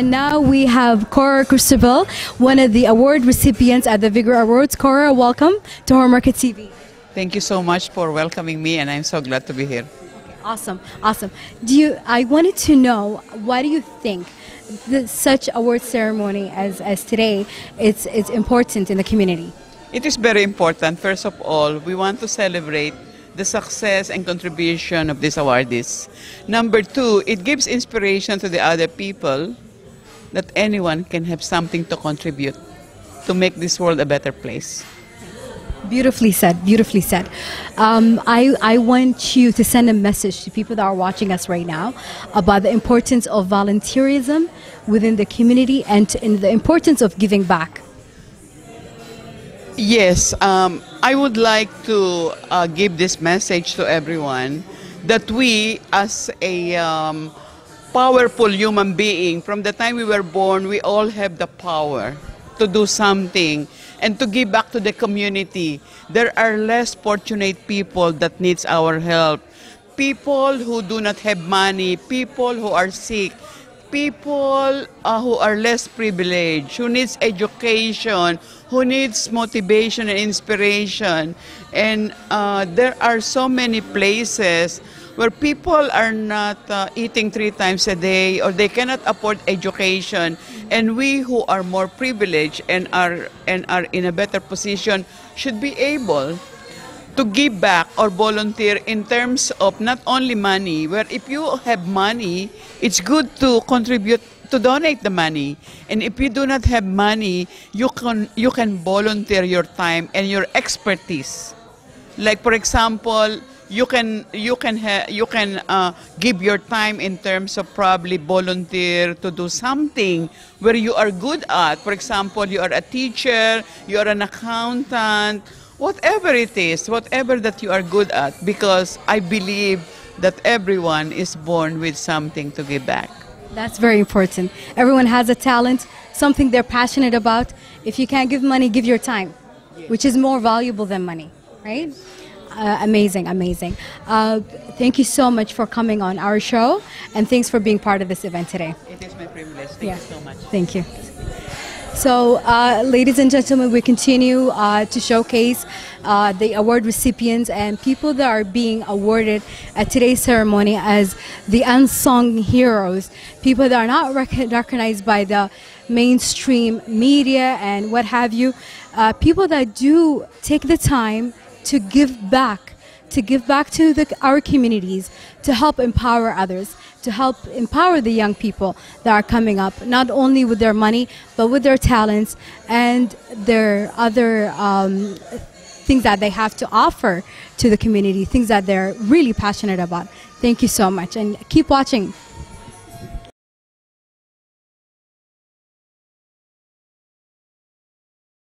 And now we have Cora Cristobal, one of the award recipients at the Vigor Awards. Cora, welcome to Hormarket TV. Thank you so much for welcoming me, and I'm so glad to be here. Awesome, awesome. I wanted to know, why do you think such award ceremony as today it's important in the community? It is very important. First of all, we want to celebrate the success and contribution of these awardees. Number two, it gives inspiration to the other people that anyone can have something to contribute to make this world a better place. Beautifully said, beautifully said. I want you to send a message to people that are watching us right now about the importance of volunteerism within the community and the importance of giving back. Yes, I would like to give this message to everyone that we, as a powerful human being, from the time we were born, we all have the power to do something and to give back to the community. There are less fortunate people that needs our help. People who do not have money, people who are sick, people who are less privileged, who needs education, who needs motivation and inspiration. And there are so many places where people are not eating 3 times a day, or they cannot afford education. And we who are more privileged and are in a better position should be able to give back or volunteer in terms of not only money, where if you have money, it's good to contribute, to donate the money. And if you do not have money, you can volunteer your time and your expertise. Like, for example, you can give your time in terms of probably volunteer to do something where you are good at. For example, you are a teacher, you are an accountant, whatever it is, whatever that you are good at, because I believe that everyone is born with something to give back. That's very important. Everyone has a talent, something they're passionate about. If you can't give money, give your time, which is more valuable than money, right? Amazing, amazing. Thank you so much for coming on our show, and thanks for being part of this event today. It is my privilege. Thank you so much. Thank you. So, ladies and gentlemen, we continue to showcase the award recipients and people that are being awarded at today's ceremony as the unsung heroes, people that are not recognized by the mainstream media and what have you, people that do take the time to give back to our communities, to help empower others, to help empower the young people that are coming up, not only with their money, but with their talents and their other things that they have to offer to the community, things that they're really passionate about. Thank you so much, and keep watching